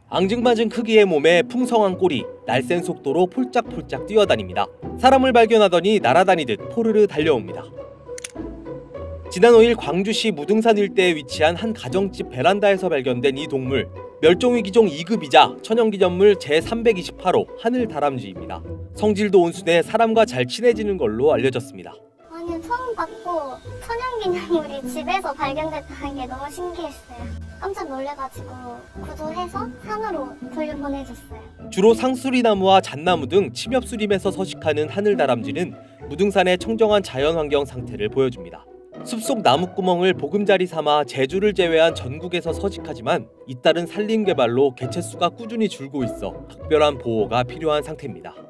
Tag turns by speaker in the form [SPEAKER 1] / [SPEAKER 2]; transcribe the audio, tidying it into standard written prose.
[SPEAKER 1] 앙증맞은 크기의 몸에 풍성한 꼬리, 날쌘 속도로 폴짝폴짝 뛰어다닙니다. 사람을 발견하더니 날아다니듯 포르르 달려옵니다. 지난 5일 광주시 무등산 일대에 위치한 한 가정집 베란다에서 발견된 이 동물, 멸종위기종 2급이자 천연기념물 제328호 하늘다람쥐입니다. 성질도 온순해 사람과 잘 친해지는 걸로 알려졌습니다.
[SPEAKER 2] 아니, 처음 봤고 천연기념물이 집에서 발견됐다는 게 너무 신기했어요. 깜짝 놀래가지고 구조해서 산으로 돌려보내줬어요.
[SPEAKER 1] 주로 상수리나무와 잣나무 등 침엽수림에서 서식하는 하늘다람쥐는 무등산의 청정한 자연환경 상태를 보여줍니다. 숲속 나무구멍을 보금자리 삼아 제주를 제외한 전국에서 서식하지만 잇따른 산림 개발로 개체수가 꾸준히 줄고 있어 각별한 보호가 필요한 상태입니다.